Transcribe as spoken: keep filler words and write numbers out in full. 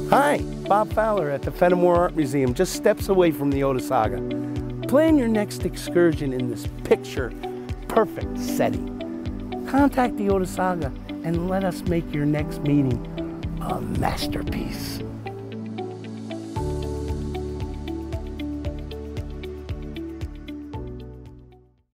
Hi, Bob Fowler at the Fenimore Art Museum, just steps away from the Otesaga. Plan your next excursion in this picture-perfect setting. Contact the Otesaga and let us make your next meeting a masterpiece.